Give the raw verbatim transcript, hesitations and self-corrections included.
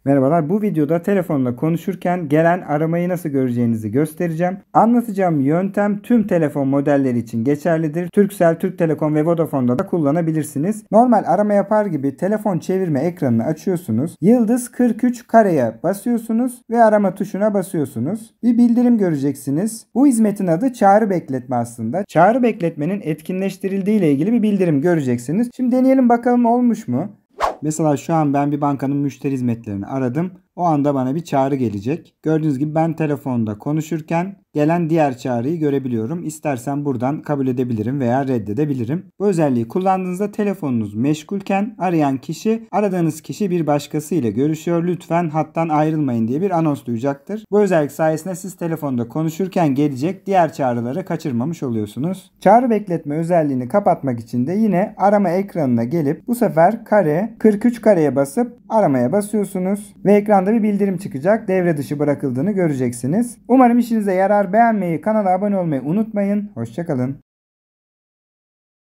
Merhabalar, bu videoda telefonla konuşurken gelen aramayı nasıl göreceğinizi göstereceğim. Anlatacağım yöntem tüm telefon modelleri için geçerlidir. Turkcell, Türk Telekom ve Vodafone'da da kullanabilirsiniz. Normal arama yapar gibi telefon çevirme ekranını açıyorsunuz. Yıldız kırk üç kareye basıyorsunuz ve arama tuşuna basıyorsunuz. Bir bildirim göreceksiniz. Bu hizmetin adı çağrı bekletme aslında. Çağrı bekletmenin etkinleştirildiği ile ilgili bir bildirim göreceksiniz. Şimdi deneyelim bakalım olmuş mu? Mesela şu an ben bir bankanın müşteri hizmetlerini aradım. O anda bana bir çağrı gelecek. Gördüğünüz gibi ben telefonda konuşurken gelen diğer çağrıyı görebiliyorum. İstersen buradan kabul edebilirim veya reddedebilirim. Bu özelliği kullandığınızda telefonunuz meşgulken arayan kişi aradığınız kişi bir başkası ile görüşüyor. Lütfen hattan ayrılmayın diye bir anons duyacaktır. Bu özellik sayesinde siz telefonda konuşurken gelecek diğer çağrıları kaçırmamış oluyorsunuz. Çağrı bekletme özelliğini kapatmak için de yine arama ekranına gelip bu sefer kare kırk üç kareye basıp aramaya basıyorsunuz ve ekranda bir bildirim çıkacak. Devre dışı bırakıldığını göreceksiniz. Umarım işinize yarar. Beğenmeyi, kanala abone olmayı unutmayın. Hoşça kalın.